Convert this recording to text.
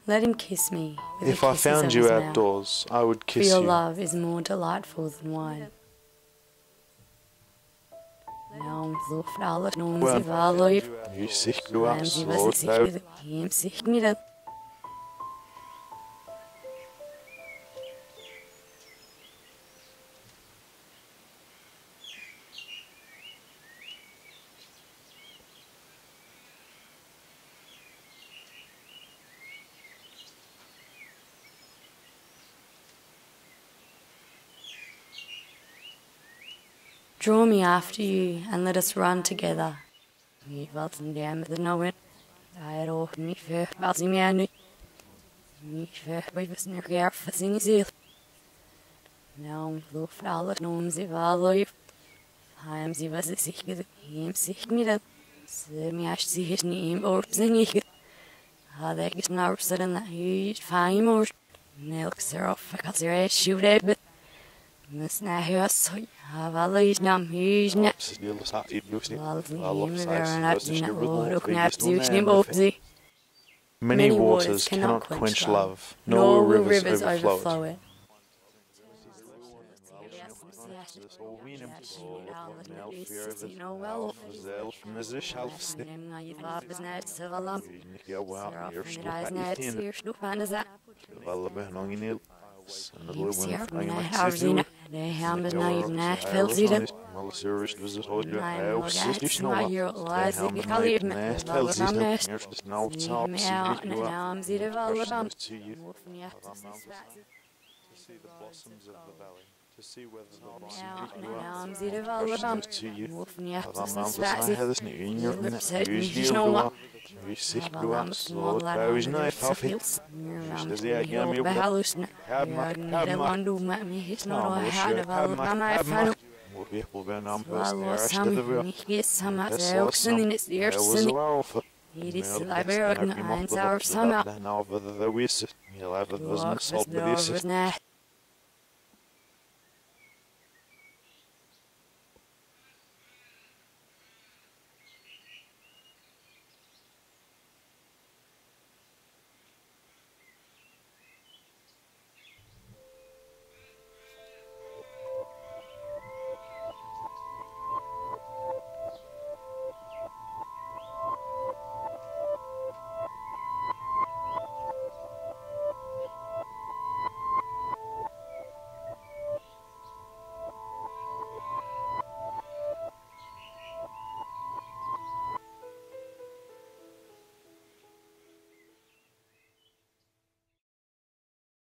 Let him kiss me with If the I kisses found of you his mouth. outdoors, I would For kiss your you. love is more delightful than wine. Naum so fraulich nun Well, sie war läuft. you sich du Heim sie was absolut sich mit ihm sich nicht. Draw me after you and let us run together. We waltzen der mit der Noen. I auch nicht für was ich mir nicht. Nicht für was nicht erf was in sie. Now so fraulich nun sie war läuft. Heim sie was sich mit ihm sich nicht. Sie mir erst sie ist nie im Ort sing ich. Had ik eens nou zitten dat je fijn moest. Nelk zelf, ik had er eens shoot hebben. Mis na huis, wel iets nam huis net. Many waters cannot quench love, nor will rivers overflow it. To see whether the blossoms to you.